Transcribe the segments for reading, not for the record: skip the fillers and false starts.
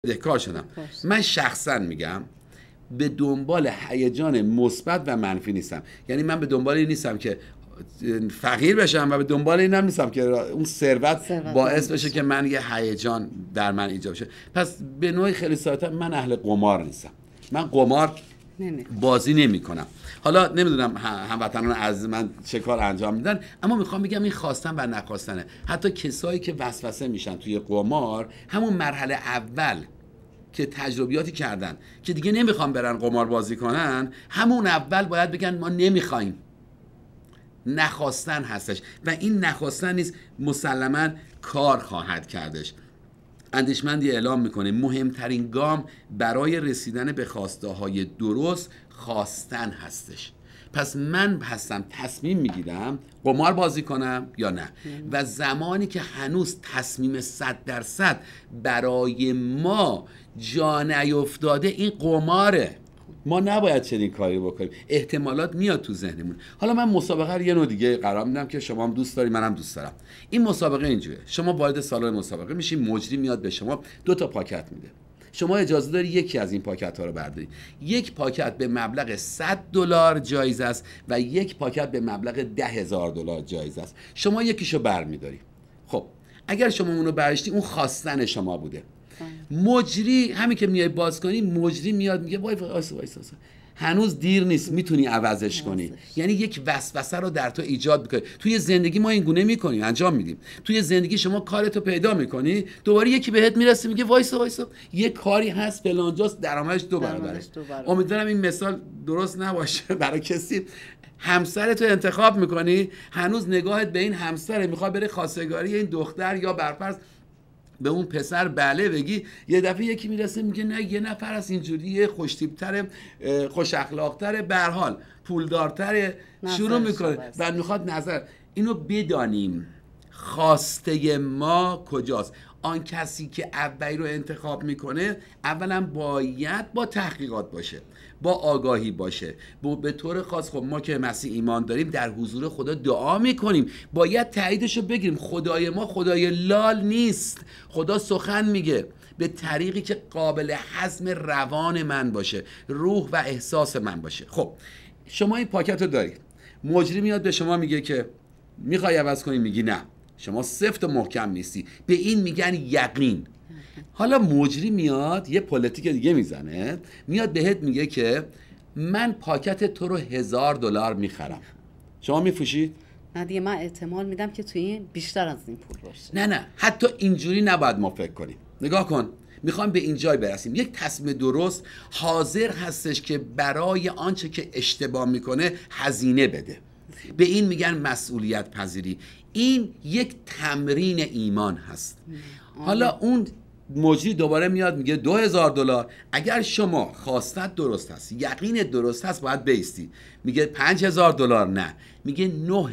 بدهکار شدم. من شخصا میگم به دنبال هیجان مثبت و منفی نیستم. یعنی من به دنبال این نیستم که فقیر بشم و به دنبال اینم نیستم که اون ثروت باعث بشه که من یه هیجان در من ایجاد شه. پس به نوعی خیلی ساده من اهل قمار نیستم. من قمار بازی نمی کنم. حالا نمیدونم هموطنان از من چه کار انجام میدن، اما میخوام بگم این خواستن و نخواستنه. حتی کسایی که وسوسه میشن توی قمار، همون مرحله اول که تجربیاتی کردن که دیگه نمیخوام برن قمار بازی کنن، همون اول باید بگن ما نمیخوایم. نخواستن هستش و این نخواستن نیست، مسلماً کار خواهد کردش. اندیشمندی اعلام میکنه مهمترین گام برای رسیدن به خواسته های درست خواستن هستش. پس من هستم تصمیم میگیرم قمار بازی کنم یا نه، و زمانی که هنوز تصمیم 100% برای ما جا نیفتاده این قماره. ما نباید چنین کاری بکنیم. احتمالات میاد تو ذهنمون. حالا من مسابقه رو یه نوع دیگه قرار میدم که شما هم دوست داری، منم دوست دارم. این مسابقه اینجوریه: شما وارد سالن مسابقه میشین، مجری میاد به شما 2 تا پاکت میده. شما اجازه داری یکی از این پاکت ها رو برداری. یک پاکت به مبلغ $100 جایزه است و یک پاکت به مبلغ $10,000 جایزه است. شما یکیشو برمیداری. خب اگر شما اونو برداشتی، اون خواستن شما بوده. مجری همین که میای باز کنی، مجری میاد میگه وای وایسا هنوز دیر نیست، میتونی عوضش کنی. یعنی یک وسوسه رو در تو ایجاد میکنه. توی زندگی ما این گونه میکنیم، انجام میدیم. توی زندگی شما کارتو پیدا میکنی، دوباره یکی بهت میرسه میگه وایسا یه کاری هست فلانجاست درآمدش 2 برابره. امیدوارم این مثال درست نباشه برای کسی. همسرتو انتخاب میکنی، هنوز نگاهت به این همسره، میخواد بره خواستگاری این دختر یا برفرض به اون پسر بله بگی، یه دفعه یکی میرسه میگه نه، یه نفر از اینجوری خوشتیپ‌تره، خوش اخلاق‌تره، به هر حال پولدارتره، شروع میکنه و میخواد نظر. اینو بدانیم خواسته ما کجاست. آن کسی که اولی رو انتخاب میکنه اولا باید با تحقیقات باشه، با آگاهی باشه. به طور خاص خب ما که مسیح ایمان داریم، در حضور خدا دعا میکنیم، باید تاییدش رو بگیریم. خدای ما خدای لال نیست. خدا سخن میگه به طریقی که قابل هضم روان من باشه، روح و احساس من باشه. خب شما این پاکت رو دارید، مجری میاد به شما میگه که میخوای عوض کنی، میگی نه، شما سفت و محکم نیستی. به این میگن یقین. حالا مجری میاد یه پلیتیک دیگه میزنه، میاد بهت میگه که من پاکت تو رو $1,000 میخرم، شما میفروشید؟ نه دیگه، من احتمال میدم که توی این بیشتر از این پول باشه. نه حتی اینجوری نباید ما فکر کنیم. نگاه کن، میخوام به این جای برسیم. یک تصمیم درست حاضر هستش که برای آنچه که اشتباه میکنه هزینه بده. به این میگن مسئولیت پذیری. این یک تمرین ایمان هست. حالا اون مجری دوباره میاد میگه $2,000. اگر شما خواستت درست هست، یقین درست هست، باید بیستی. میگه $5,000 نه، میگه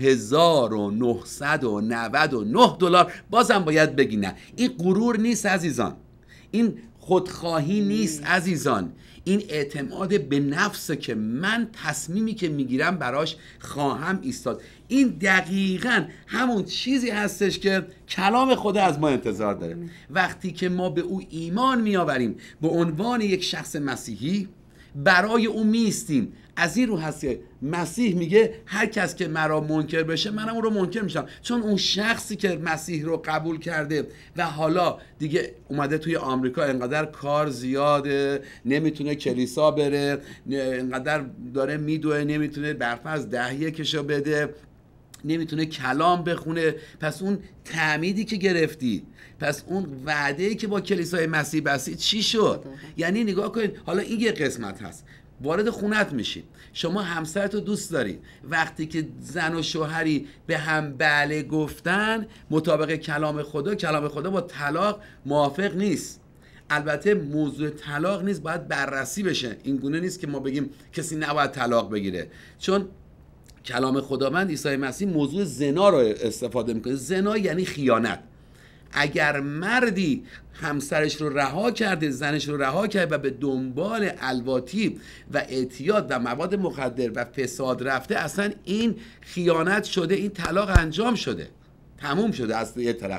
$9,999. بازم باید بگی نه. این غرور نیست عزیزان، این خودخواهی نیست عزیزان، این اعتماد به نفسه که من تصمیمی که میگیرم براش خواهم ایستاد. این دقیقاً همون چیزی هستش که کلام خدا از ما انتظار داره. وقتی که ما به او ایمان میآوریم، به عنوان یک شخص مسیحی برای او میستیم. از این رو هست که مسیح میگه هر کس که مرا منکر بشه، منم اون رو منکر میشم. چون اون شخصی که مسیح رو قبول کرده و حالا دیگه اومده توی آمریکا، انقدر کار زیاده، نمیتونه کلیسا بره، انقدر داره میدوه، نمیتونه برفرض 10 کشو بده، نمیتونه کلام بخونه. پس اون تعمیدی که گرفتی، پس اون وعده‌ای که با کلیسای مسیح بستی چی شد؟ یعنی نگاه کنید، حالا این یه قسمت هست. وارد خونت میشید، شما همسرتو دوست داری، وقتی که زن و شوهری به هم بله گفتن مطابق کلام خدا با طلاق موافق نیست. البته موضوع طلاق نیست، باید بررسی بشه. این گونه نیست که ما بگیم کسی نباید طلاق بگیره، چون کلام خداوند عیسی مسیح موضوع زنا رو استفاده میکنه. زنا یعنی خیانت. اگر مردی همسرش رو رها کرده، زنش رو رها کرده و به دنبال الواتی و اعتیاد و مواد مخدر و فساد رفته، اصلا این خیانت شده، این طلاق انجام شده، تموم شده از یه طرف.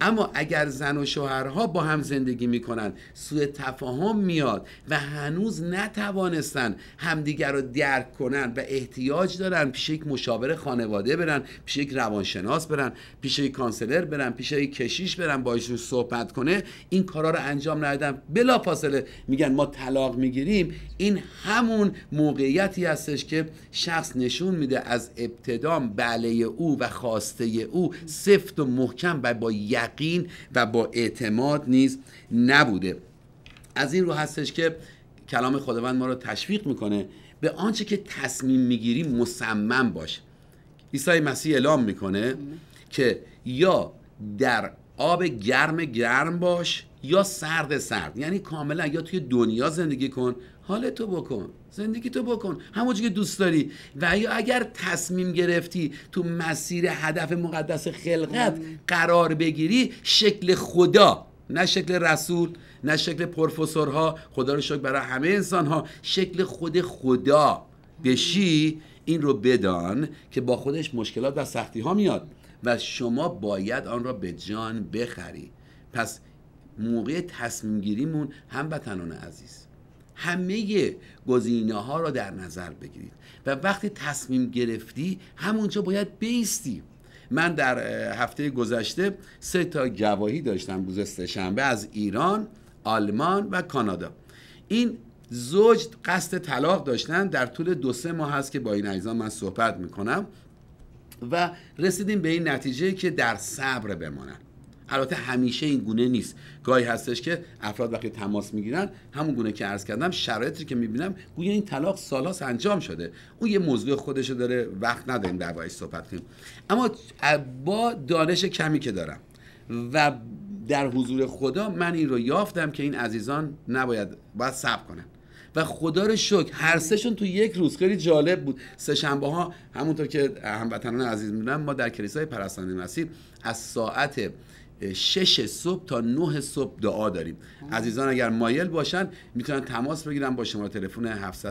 اما اگر زن و شوهرها با هم زندگی میکنن، سوء تفاهم میاد و هنوز نتوانستن همدیگر رو درک کنن و احتیاج دارن پیش یک مشاور خانواده برن، پیش یک روانشناس برن، پیش یک کانسلر برن، پیش یک کشیش برن، باشون صحبت کنه، این کارا رو انجام ندادن، بلافاصله میگن ما طلاق میگیریم. این همون موقعیتی هستش که شخص نشون میده از ابتدا بله او و خواسته او سفت و محکم و با یقین و با اعتماد نیز نبوده. از این رو هستش که کلام خداوند ما رو تشویق میکنه به آنچه که تصمیم میگیری مصمم باش. عیسی مسیح اعلام میکنه که یا در آب گرم باش یا سرد، یعنی کاملا یا توی دنیا زندگی کن، حالتو بکن، زندگی تو بکن همونجوری که دوست داری، و یا اگر تصمیم گرفتی تو مسیر هدف مقدس خلقت قرار بگیری، شکل خدا نه شکل رسول نه شکل پروفسورها، خدا رو شکر برای همه انسان ها، شکل خدا بشی. این رو بدان که با خودش مشکلات و سختی ها میاد و شما باید آن را به جان بخری. پس موقع تصمیم گیریمون هموطنان عزیز همه گزینه ها را در نظر بگیرید و وقتی تصمیم گرفتی همونجا باید بایستی. من در هفته گذشته 3 تا گواهی داشتم روز سه‌شنبه از ایران، آلمان و کانادا. این زوج قصد طلاق داشتن، در طول 2-3 ماه هست که با این عزیزان من صحبت میکنم و رسیدیم به این نتیجه که در صبر بمانن. البته همیشه این گونه نیست، گاهی هستش که افراد وقتی تماس میگیرن همون گونه که عرض کردم شرایطی که میبینم گویا این طلاق سالاس انجام شده، اون یه موضوع خودشو داره، وقت نداریم دربارش صحبت کنیم. اما با دانش کمی که دارم و در حضور خدا من این رو یافتم که این عزیزان باید صبر کنن و خدا رو شکر هر سهشون تو یک روز خیلی جالب بود. سه‌شنبه ها همونطور که هموطنان عزیز میدونن ما در کلیسای پرستنده مسیح از ساعت 6 صبح تا 9 صبح دعا داریم. عزیزان اگر مایل باشن میتونن تماس بگیرن با شماره تلفن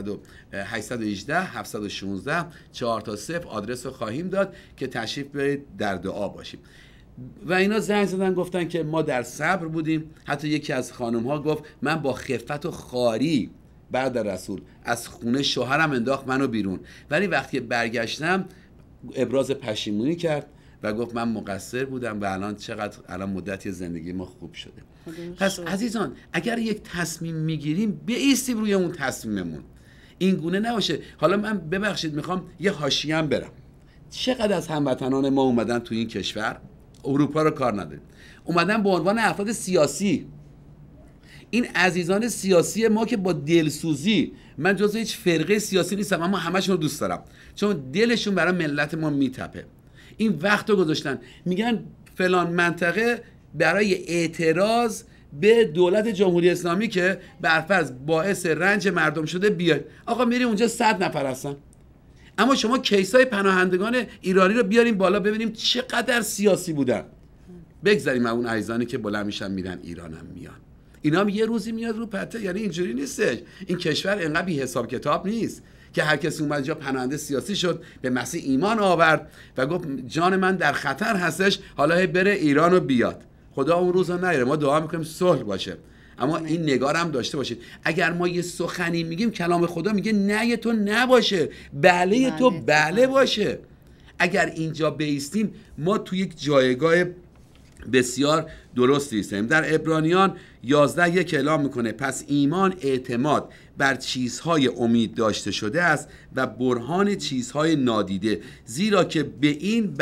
818 716 4 تا 0. آدرس رو خواهیم داد که تشریف برید در دعا باشیم. و اینا زنگ زدن گفتن که ما در صبر بودیم. حتی یکی از خانم ها گفت من با خفت و خواری بعد رسول از خونه شوهرم انداخت منو بیرون، ولی وقتی برگشتم ابراز پشیمونی کرد و گفت من مقصر بودم و الان مدتی زندگی ما خوب شده. پس عزیزان اگر یک تصمیم میگیریم بایستیم روی اون تصمیممون، این گونه نباشه. حالا من ببخشید میخوام یه حاشیه‌ام برم. چقدر از هموطنان ما اومدن تو این کشور، اروپا رو کار نداریم، اومدن به عنوان افراد سیاسی. این عزیزان سیاسی ما که با دلسوزی، من جزو هیچ فرقه سیاسی نیستم اما همشون رو دوست دارم چون دلشون برای ملت ما میتپه، این وقت رو گذاشتن میگن فلان منطقه برای اعتراض به دولت جمهوری اسلامی که برفرض باعث رنج مردم شده بیاد. آقا میری اونجا 100 نفر هستن، اما شما کیسای پناهندگان ایرانی رو بیاریم بالا ببینیم چقدر سیاسی بودن. بگذاریم اون عزیزانی که بلند میشن میرن ایرانم میان، اینا هم یه روزی میاد رو پته. یعنی اینجوری نیستش، این کشور انقدر بی حساب کتاب نیست که هر کسی اومد جا پناهنده سیاسی شد، به مسیح ایمان آورد و گفت جان من در خطر هستش، حالا بره ایران و بیاد. خدا اون روز رو نیاره، ما دعا میکنیم صلح باشه. اما این نگار هم داشته باشید، اگر ما یه سخنی میگیم کلام خدا میگه نه تو نباشه، بله تو بله باشه. اگر اینجا بایستیم ما تو یک جایگاه بسیار درستی هستیم. در عبرانیان 11:1 اعلام میکنه پس ایمان اعتماد بر چیزهای امید داشته شده است و برهان چیزهای نادیده، زیرا که به این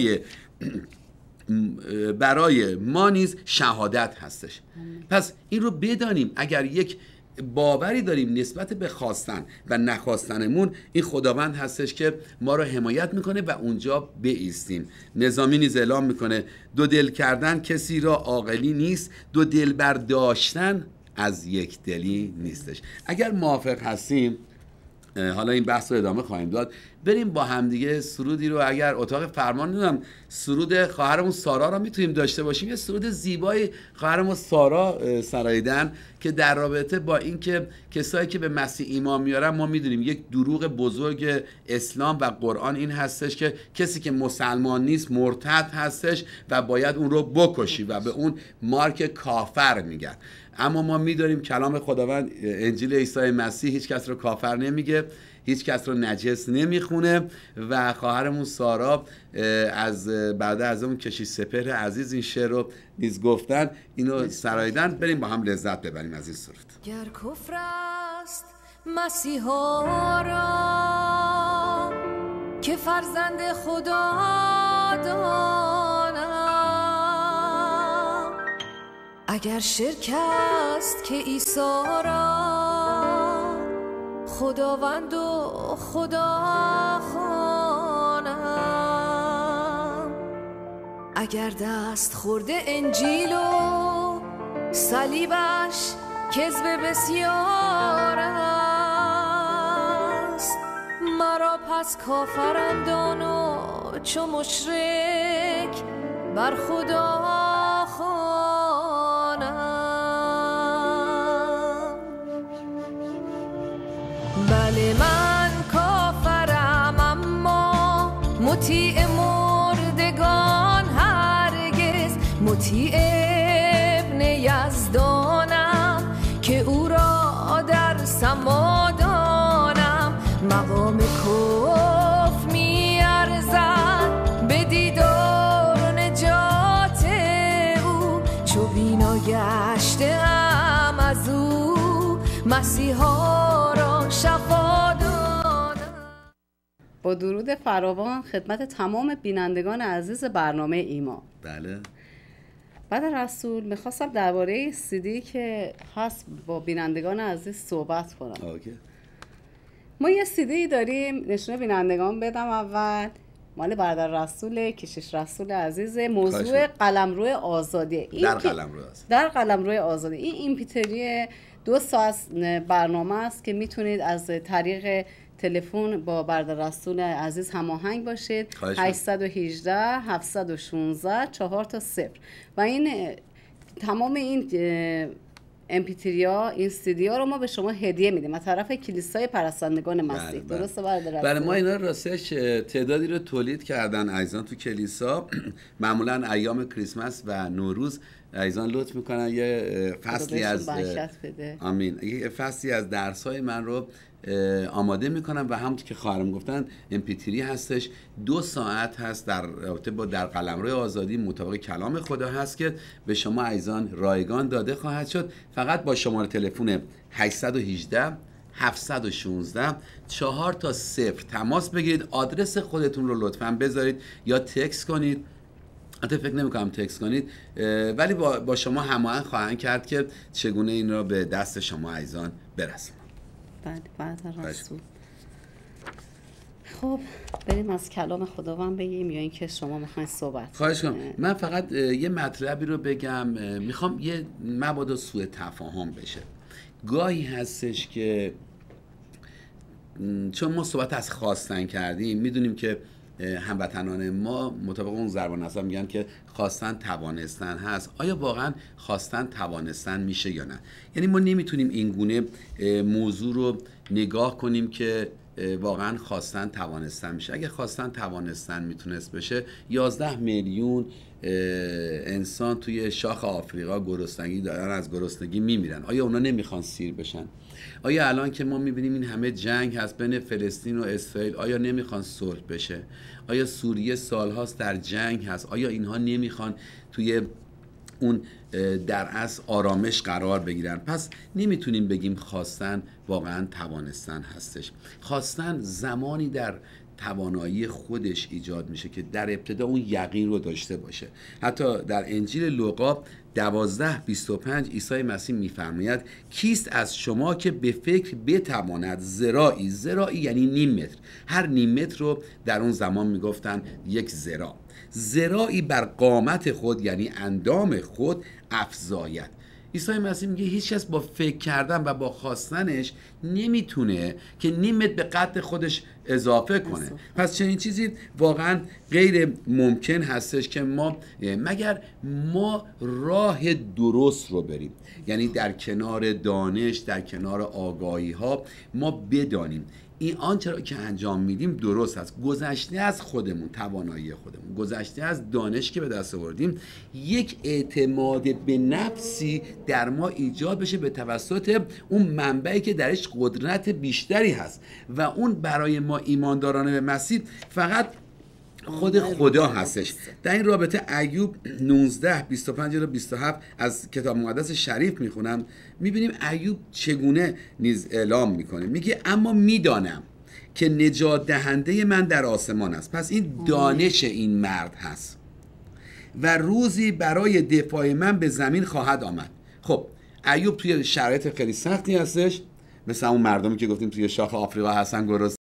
برای ما نیز شهادت هستش. پس این رو بدانیم، اگر یک باوری داریم نسبت به خواستن و نخواستنمون، این خداوند هستش که ما رو حمایت میکنه و اونجا بایستیم. نظامی نیز اعلام میکنه دو دل کردن کسی را عاقلی نیست، دو دل برداشتن از یک دلی نیستش. اگر موافق هستیم حالا این بحث رو ادامه خواهیم داد. بریم با همدیگه سرودی رو، اگر اتاق فرمان نمیدونم سرود خواهرمون سارا رو میتونیم داشته باشیم، یه سرود زیبای خواهرمون سارا سرایدن که در رابطه با اینکه کسایی که به مسیح ایمان میارن، ما میدونیم یک دروغ بزرگ اسلام و قرآن این هستش که کسی که مسلمان نیست مرتد هستش و باید اون رو بکشی و به اون مارک کافر میگن. اما ما میدونیم کلام خداوند انجیل عیسی مسیح هیچ کس رو کافر نمیگه، هیچ کس رو نجس نمیخونه و خواهرمون سارا از بعد از اون کشی سپهر عزیز این شعر رو نیز گفتن، اینو سرایدن. بریم با هم لذت ببریم از این سرود. گر کفر است مسیحا را که فرزند خدا دانم، اگر شرک است که عیسی را خداوند و خدا خوانم، اگر دست خورده انجیل و صلیبش کذب بسیار است، مرا پس کافرم دان و چو مشرک بر خدا خوانم. بله من کافرم اما مطیع مردگان هرگز، مطیع ابن یزدانم که او را در سما دانم، مقام کفر می ارزد به دیدار نجات او، چو بینا گشتم از او مسیحا را شفا دادم. با درود فراوان خدمت تمام بینندگان عزیز برنامه ایمان. بله. بعد رسول میخواستم درباره سیدی که هست با بینندگان عزیز صحبت کنم. اوکی. ما یه سیدی داریم، نشون بینندگان بدم اول، مال برادر رسول کشیش رسول عزیز، موضوع قلمرو آزادی. در قلمرو آزادی. این MP3 2 ساعت برنامه است که میتونید از طریق تلفن با برادر رسول عزیز هماهنگ باشید. 818 716 4 تا 0 و این تمام این MP3 ها، این CD ها رو ما به شما هدیه میدیم از طرف کلیسای پرستندگان مسیح. درسته برادر رسول؟ بله، ما اینا راستش تعدادی رو تولید کردن عزیزان تو کلیسا. معمولا ایام کریسمس و نوروز عزیزان لطف میکنن یه فصلی از آمین، یه فصلی از درس‌های من رو آماده میکنم و همونطور که خواهرم گفتن MP3 هستش، 2 ساعت هست در رابطه با در قلمرو آزادی مطابق کلام خدا هست که به شما عزیزان رایگان داده خواهد شد. فقط با شماره تلفن 818 716 4 تا 0 تماس بگیرید، آدرس خودتون رو لطفاً بذارید یا تکست کنید. حتی فکر نمی‌کنم تکست کنید، ولی با شما هماهنگ خواهند کرد که چگونه این را به دست شما عزیزان برسونم. بله بعد رسول. خب بریم از کلام خداوند بگیم یا اینکه شما میخواین صحبت؟ خواهش کنم. من فقط یه مطلبی رو بگم، میخوام یه مبادا سوء تفاهم بشه. گاهی هستش که چون ما صحبت از خواستن کردیم، میدونیم که هموطنان ما مطابق اون ضرب المثل میگن که خواستن توانستن هست. آیا واقعا خواستن توانستن میشه یا نه؟ یعنی ما نمیتونیم این گونه موضوع رو نگاه کنیم که واقعا خواستن توانستن میشه. اگه خواستن توانستن میتونست بشه، 11 میلیون انسان توی شاخ آفریقا گرسنگی دارن، از گرسنگی میمیرن. آیا اونا نمیخوان سیر بشن؟ آیا الان که ما میبینیم این همه جنگ هست بین فلسطین و اسرائیل، آیا نمیخوان صلح بشه؟ آیا سوریه سالهاست در جنگ هست، آیا اینها نمیخوان توی اون در اصل آرامش قرار بگیرن؟ پس نمیتونیم بگیم خواستن واقعا توانستن هستش. خواستن زمانی در توانایی خودش ایجاد میشه که در ابتدا اون یقین رو داشته باشه. حتی در انجیل لوقا 12:25 عیسی مسیح میفرماید کیست از شما که به فکر بتواند ذراعی یعنی نیم متر، هر نیم متر رو در اون زمان میگفتن یک ذراعی بر قامت خود یعنی اندام خود افزاید. عیسی مسیح میگه هیچ کس با فکر کردن و با خواستنش نمیتونه که نیم متر به قد خودش اضافه کنه. پس چنین چیزی واقعا غیر ممکن هستش که ما مگر ما راه درست رو بریم، یعنی در کنار دانش، در کنار آگاهی ها ما بدانیم این آنچه را که انجام میدیم درست هست، گذشته از خودمون، توانایی خودمون، گذشته از دانش که به دست آوردیم، یک اعتماد به نفسی در ما ایجاد بشه به توسط اون منبعی که درش قدرت بیشتری هست و اون برای ما ایمانداران به مسیح فقط خود خدا هستش. در این رابطه ایوب 19:25-27 از کتاب مقدس شریف میخونم، میبینیم ایوب چگونه نیز اعلام میکنه، میگه اما میدانم که نجات دهنده من در آسمان است. پس این دانش این مرد هست و روزی برای دفاع من به زمین خواهد آمد. خب ایوب توی شرایط خیلی سختی هستش، مثل اون مردمی که گفتیم توی شاخ آفریقا هستن، گرسنه